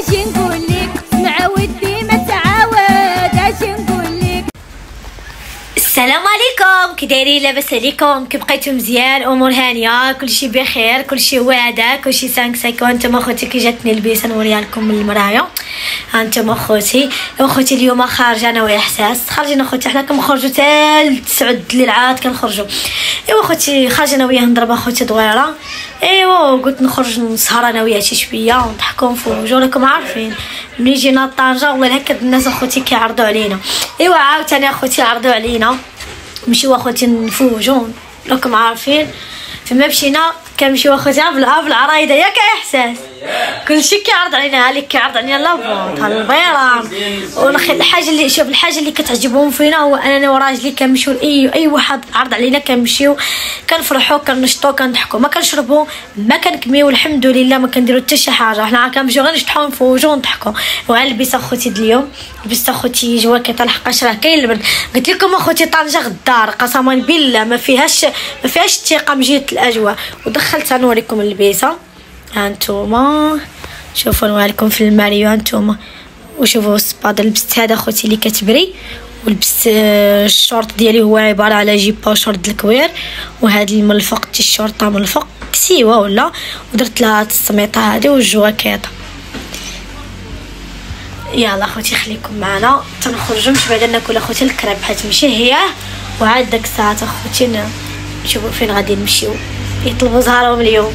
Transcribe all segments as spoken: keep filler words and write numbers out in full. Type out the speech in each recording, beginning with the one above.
اش نقول لك اسمع ودي ما تعاود اش نقول لك. السلام عليكم، كي دايرين؟ لاباس عليكم؟ كي بقيتو مزيان؟ امور هانيه؟ كلشي بخير؟ كلشي واعده؟ كلشي سانك سايكو. انتم اخوتي كي جاتني البيسه نوريها لكم من المرايه. هانتم اخوتي اخوتي اليوم خارجه انا واحساس، خارجين اخوتي حنا كنخرجوا حتى تسعة الليل عاد كنخرجوا. ايوا اخوتي خارجه انا وياه نضرب اخوتي دويره. ايوا قلت نخرج نسهر انا وياه شي شويه ونضحكوا ونفوجوا. راكم عارفين ملي جينا طنجه والله هكا الناس اخوتي كيعرضوا علينا. ايوا عاوتاني اخوتي عرضوا علينا نمشيو اخوتي نفوجوا. راكم عارفين فما مشينا كنمشيو اخوتي بالعرايده ياك احساس كلشي كيعرض علينا. هاليك كيعرض علينا لافونط البيران والحاجه اللي شوف الحاجه اللي كتعجبهم فينا هو اننا وراجلي كنمشيو اي اي واحد عرض علينا كنمشيو كنفرحوا كنشطوا كنضحكوا ما كنشربوا ما كنكميو الحمد لله ما كنديروا حتى شي حاجه. حنا كنمشيو غير نشطحوا نفوجوا ونضحكوا. وغنلبس اخوتي ديال لبست اخوتي جواكيطه لحقاش راه كاين البرد. قلت لكم اخوتي طنجه غدار قسما بالله ما فيهاش ما فيهاش الثقه من جهه الاجواء. ودخلت نوريكم اللبسه هانتوما شوفوا نوريكم في الماريو هانتوما. وشوفوا السباده لبست هذا اخوتي اللي كتبري ولبست الشورت ديالي هو عباره على جيبه وشورت الكوير وهذا الملفق تي الشورطه ملفق كسيوه ولا ودرت لها السميطه هذه والجواكيطه. يلا اخوتي خليكم معنا تنخرجوا مش بعدا ناكل اخوتي الكريب حيت ماشي هي. وعاد داك الساعه اخوتي نشوفوا فين غادي نمشيو يطلبوا زهرهم اليوم.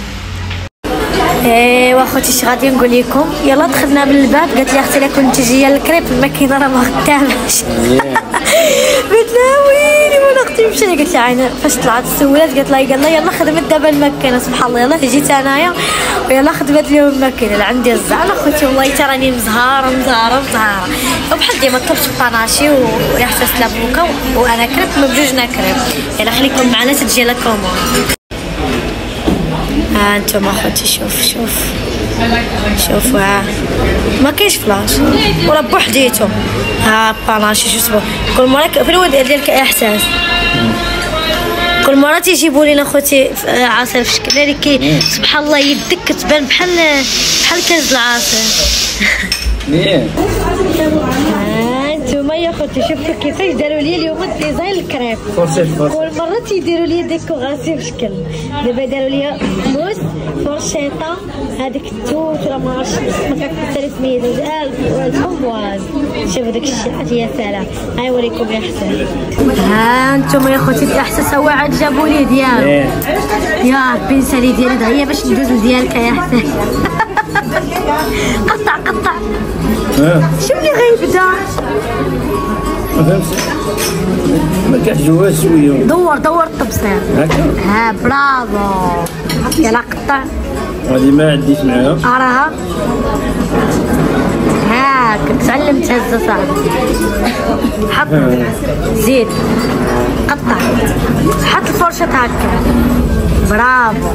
ايوا اخوتي اش غادي نقول لكم. يلا دخلنا من الباب قالت لي اختي لا كنت جايه الكريب الماكينه راه ما خداماش. قلت لها ويلي وانا اختي مشى. قالت لي عينا فاش طلعت السولات قالت لها يلا يلا خدمت دابا الماكينه. سبحان الله يلا جيت انايا ويلا خدمت لهم الماكينه. عندي الزعل اخوتي والله حتى راني مزهاره مزهاره مزهاره. وبحال ديما طلبت باناشي وريحه سلابوكا وانا كريب ما بجوجنا كريب. يلا خليكم معنا تجي لكم. ها انتم اخوتي شوف شوف شوفوا ها ما كاينش فلاش ولا بوحديتو. ها باناشي شو اسمه كل مره في الود ديالك احساس كل مره تيجيبوا لينا اخوتي عصير في شكل اللي كي سبحان الله يدك كتبان بحال بحال كاز العصير. نتوما يا خوتي شفتوا كيفاش داروا لي اليوم الديزاين الكريب. كل مره تيديروا لي ديكوراسيون في شكل. دابا داروا لي موس فرشيطه هذيك التوت ولا ما عرفتش ما كنعرف سميتو الفومواز. شوفوا داك الشيء يا سلام. هاي نوريكم يا حسن. ها نتوما يا خوتي الاحساس هو عاد جابوا لي ديالو. يا ربي نسالي ديالي دغيا باش ندوز لديالك يا حسن. قطع قطع شو اللي غيبدا ما فهمتش ما كيعجبوهاش شويه. دور دور التبصير هكا. ها برافو يلا قطع. هذه ما عديت معاها راها هاك تعلمت هزه صاحبي. حط زيد قطع حط الفرشه هكا برافو.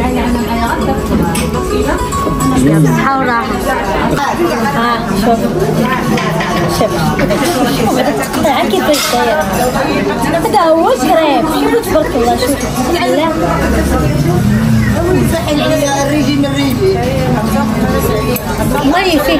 بالصحة والراحة. ها شوف شوف تقطع كيفاش دايرة. هذا هو كريب. شوفوا تبارك الله شوفوا لا صحي عليا الريجيم الريجي الله يفيك.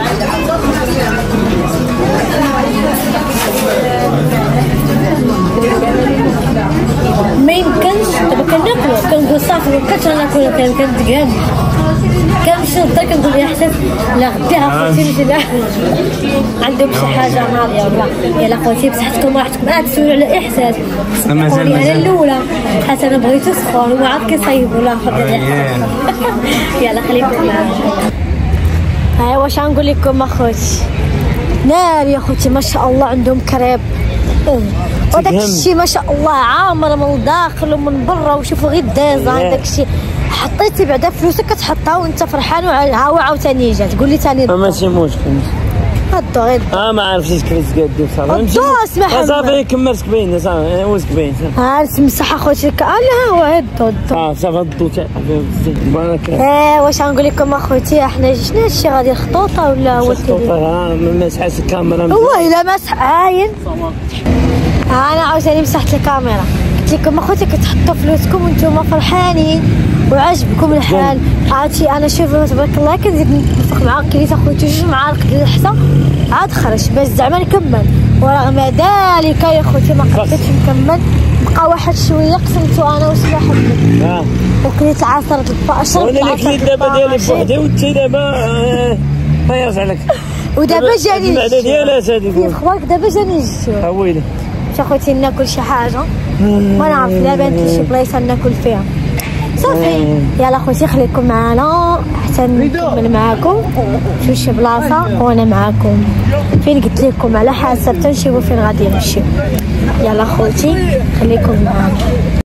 ما يمكنش دابا كناكلو كنقول صافي مابقيتش غناكلو كنتقاد كنمشي نضل كنقول يا حسن لا غدا اخوتي نمشي لا عندهم شي حاجه ناضيه ولا يلا اخوتي بصحتكم راحتكم. اه تسولوا على احساس قولي انا الاولى حتى انا بغيتو سخون وما عاد كيصايبوا لا خدي. يلا خليكم معايا. ها واش غنقول لكم اخوتي نار يا اخوتي ما شاء الله عندهم كريب وداك الشيء ما شاء الله عامر من الداخل ومن برا. وشوفوا غير الديزاين داك الشيء حطيتي بعدا فلوسك كتحطها وانت فرحان. ها هو عاوتاني جا تقول لي ثاني ماشي مشكل هادو غير اه ما عرفتش كريت قدي صافي صافي صافي كملت كبين صافي واش كبين ها نسمح اخوتي لا هو هادو اه صافي هادو تاع بارك الله. اه واش غنقول لكم اخوتي احنا شنو هادشي غادي الخطوطه ولا هو الخطوطه اه ما مسحش الكاميرا والله الا مسح عاين. ها انا عاوتاني مسحت الكاميرا قلت لكم اخوتي كتحطوا فلوسكم وانتم فرحانين وعجبكم الحال. عرفتي انا شوف تبارك الله كنزيد نتفق معاك كليت اخوتي جوج معالق ديال الحصه عاد خرج باش زعما نكمل، ورغم ذلك يا خوتي ما قدرتش نكمل، بقى واحد شويه قسمتو انا وسلاح بنت اه وكليت عصرت الباشر. وانا اللي كليت دابا ديالي بوحدي وانتي دابا ما يرجع لك. ودابا جاني المعده ديالات هذيك كيف اخبارك؟ دابا جاني الجوع. ويلي اخوتي ناكل شي حاجه ونعرف لا بنت شي بلايصه ناكل فيها صافي. يلا خوتي خليكم معنا حتى نكمل معاكم في شي بلاصه وانا معاكم فين قلت لكم على حسب تنشوفوا فين غادي نمشيو. يلا خوتي خليكم معنا.